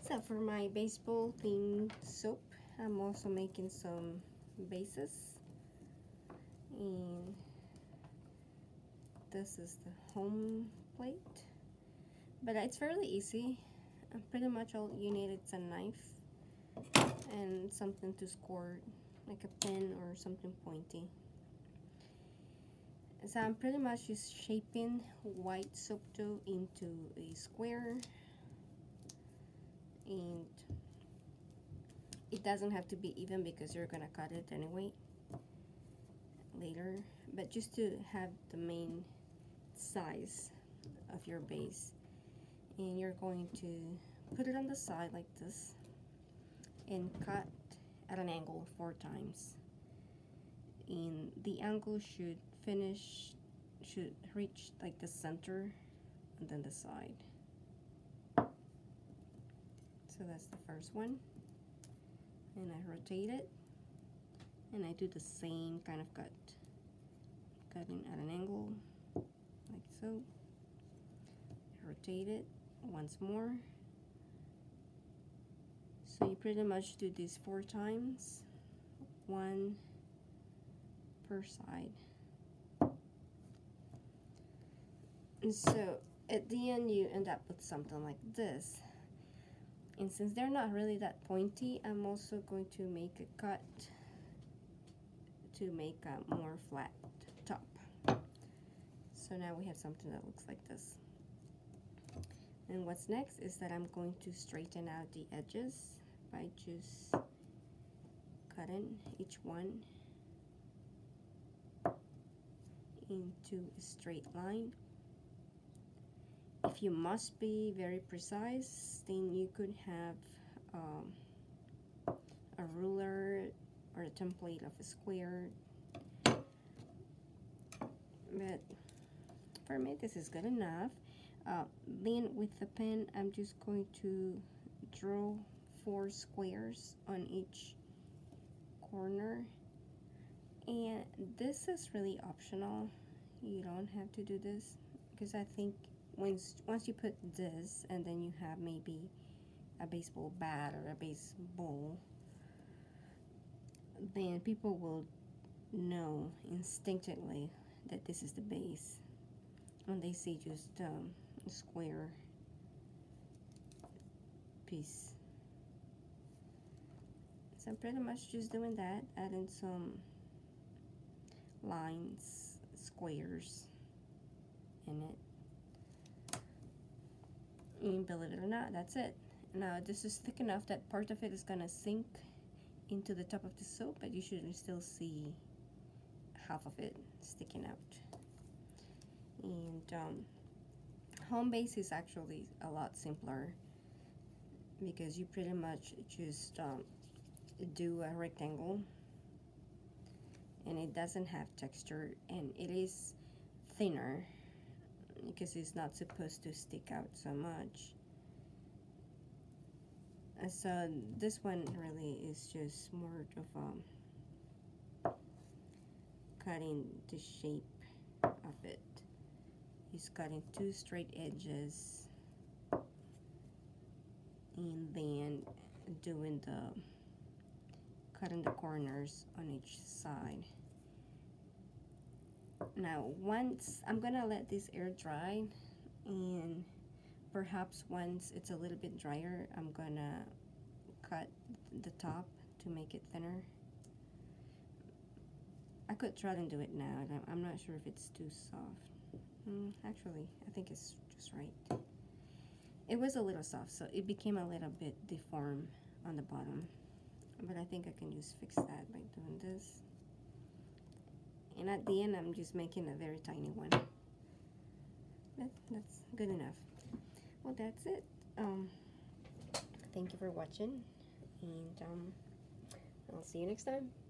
So for my baseball themed soap, I'm also making some bases, and this is the home plate, but it's fairly easy. Pretty much all you need is a knife and something to score, like a pen or something pointy. So I'm pretty much just shaping white soap dough into a square, and it doesn't have to be even because you're gonna cut it anyway later, but just to have the main size of your base. And you're going to put it on the side like this and cut at an angle 4 times, and the angle should reach like the center and then the side. So that's the first one, and I rotate it and I do the same kind of cutting at an angle like so. Rotate it once more. So you pretty much do this 4 times, 1 per side. And so at the end you end up with something like this. And since they're not really that pointy, I'm also going to make a cut to make a more flat top. So now we have something that looks like this. And what's next is that I'm going to straighten out the edges by just cutting each one into a straight line. If you must be very precise, then you could have a ruler or a template of a square, but for me this is good enough. Then with the pen I'm just going to draw 4 squares on each corner, and this is really optional. You don't have to do this, because I think once you put this and then you have maybe a baseball bat or a baseball, then people will know instinctively that this is the base when they see just a square piece. So I'm pretty much just doing that, adding some lines, squares in it. And believe it or not, that's it. Now this is thick enough that part of it is gonna sink into the top of the soap, but you should still see half of it sticking out. And home base is actually a lot simpler, because you pretty much just do a rectangle, and it doesn't have texture, and it is thinner because it's not supposed to stick out so much. So this one really is just more of cutting the shape of it. He's cutting 2 straight edges and then doing cutting the corners on each side. Now once I'm gonna let this air dry, and perhaps once it's a little bit drier, I'm gonna cut the top to make it thinner. I could try and do it now. I'm not sure if it's too soft. Actually, I think it's just right. It was a little soft, so it became a little bit deformed on the bottom, but I think I can just fix that by doing this. And at the end I'm just making a very tiny one, but that's good enough. Well, that's it. Thank you for watching, and I'll see you next time.